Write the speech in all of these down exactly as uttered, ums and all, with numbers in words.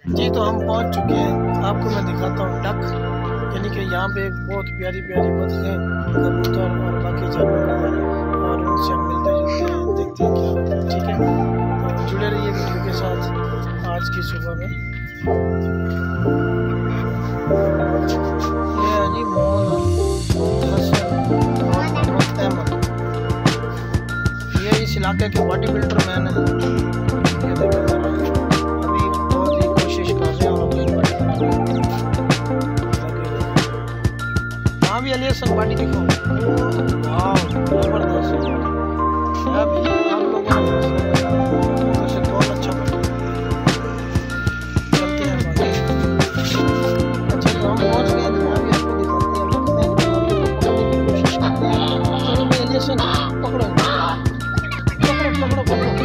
जी तो हम पहुंच चुके हैं। आपको मैं दिखाता हूँ डक, यानी कि यहाँ पे बहुत प्यारी प्यारी बतखें, कबूतर और बाकी जानवर वगैरह, और उनसे हम मिलते जुलते हैं, देखते हैं क्या होता है। ठीक है, तो जुड़े रहिए वीडियो के साथ। आज की सुबह में ये है जी मोहम्मद हसन और मोहम्मद अहमद, ये इस इलाके के बॉडी बिल्डर मैन है। ये देखो अभी बहुत ही कोशिश कर रहे हैं और अपनी बॉडी वहाँ भी अली हसन बॉडी दिखो। वाह जबरदस्त, आप लोगों ने से बहुत अच्छा बना। चलते हैं बाकी। अच्छा तो हम पहुँच गए, वहाँ भी आपको दिखाते हैं, पकड़ने की कोशिश करते हैं। चलो भाई अली हसन पकड़ो पकड़ो पकड़ो पकड़ो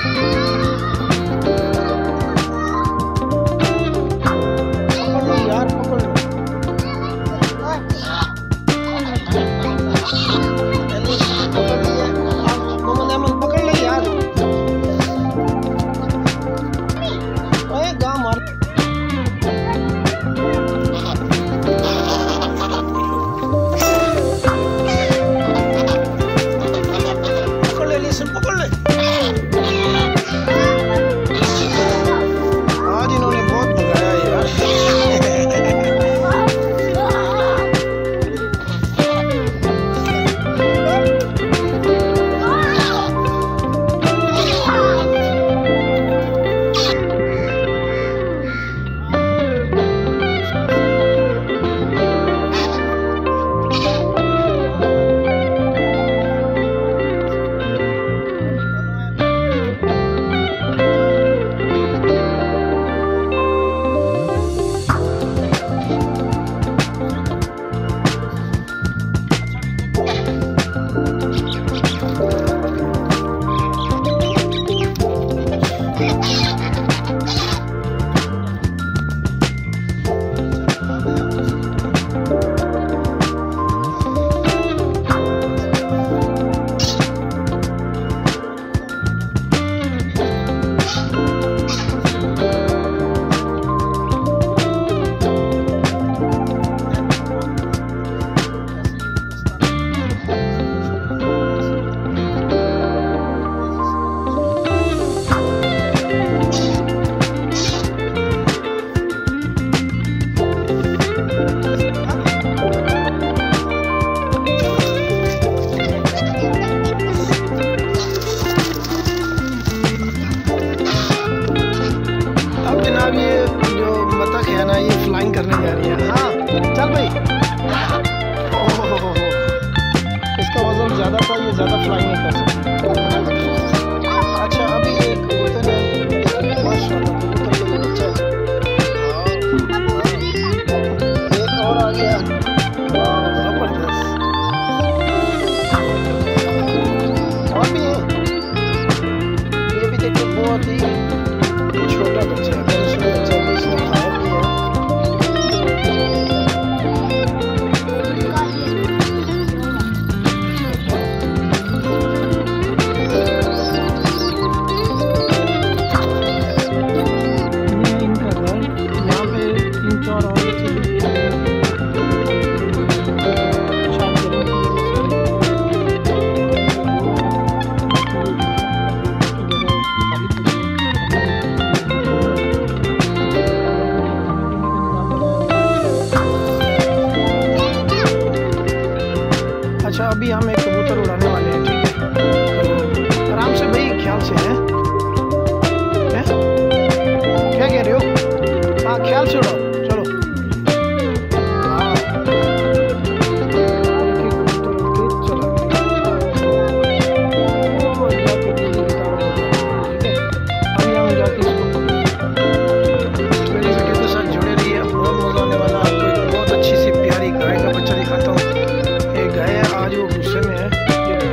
करने जा रही है। हाँ चल भाई, ओह इसका वजन ज़्यादा था, ये ज़्यादा फ्लाई नहीं कर सकती। अच्छा अभी एक कबूतर है, माशाल्लाह कबूतर तो बहुत अच्छा है। एक और आ गया, ज़बरदस्त। और भी है, ये भी देखो बहुत ही छोटा बच्चा है, पर उसमें अच्छा है, इसने खाया भी है। अच्छा अभी हम एक कबूतर उड़ाने वाले हैं, ठीक है, तो आराम से भाई, ख्याल से है, है? क्या कह रहे हो? हाँ ख्याल से उड़ाओ, चलो। हाँ हम यहाँ जाके इसको मेरी वीडियो के साथ जुड़े रहिए, बहुत मजा आने वाला। आपको एक बहुत अच्छी सी प्यारी गाय का बच्चा दिखाता हूँ। एक गाय है, आज वो गुस्से में है।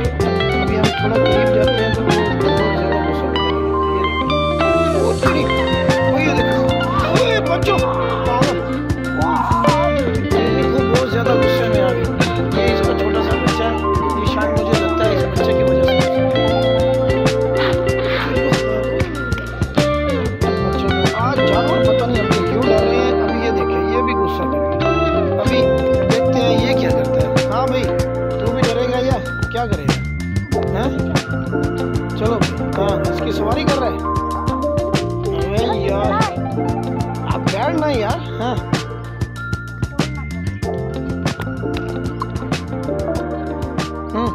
है यार। हाँ हम्म।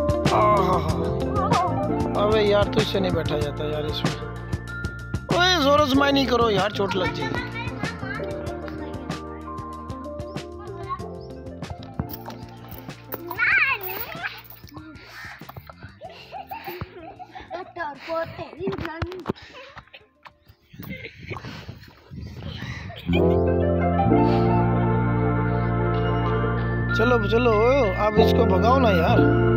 अबे यार तुझसे नहीं बैठा जाता यार इसमें। ओए जोर आजमाई नहीं करो यार, चोट लग जाएगी। चलो चलो अब इसको भगाओ ना यार।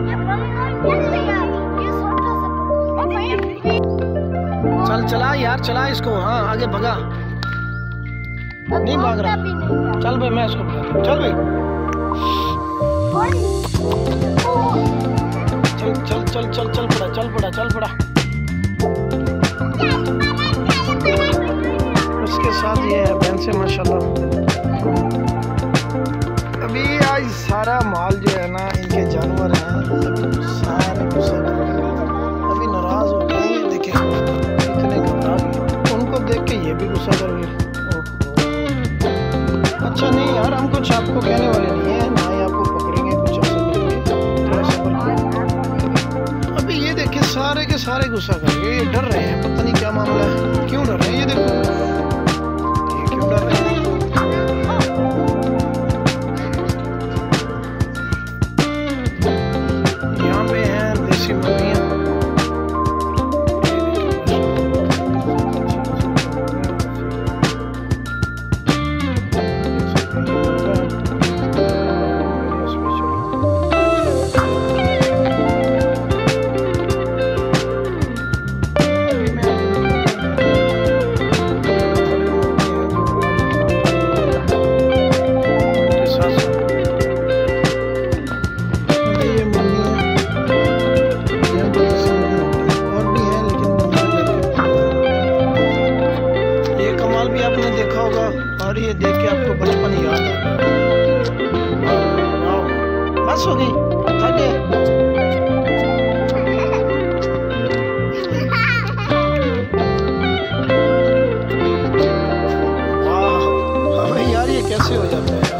चल चला यार, चला इसको। हाँ आगे भगा। नहीं भाग रहा। चल भाई मैं इसको भगाता हूँ। चल भाई चल चल चल चल चल पड़ा चल पड़ा चल पड़ा। उसके साथ ये है बहन से माशाल्लाह। अभी आज सारा माल जो है ना, इनके जानवर हैं सारे गुस्सा कर रहे हैं। अभी नाराज हो गए, ये देखे इतने घबरा गए, उनको देख के ये भी गुस्सा कर गए। अच्छा नहीं यार, हम कुछ आपको कहने वाले नहीं है, ना ही आपको पकड़ेंगे, कुछ ऐसा करेंगे। थोड़ा सब्र। अभी ये देखे सारे के सारे गुस्सा कर गए, ये डर रहे हैं, पता नहीं क्या मामला है, क्यों डर रहे हैं। ये देखो ये क्यों डर रहे हैं। और ये देख के आपको बचपन याद आ गया। बस हो गई, थक गए। वाह यार, ये कैसे हो जाता है।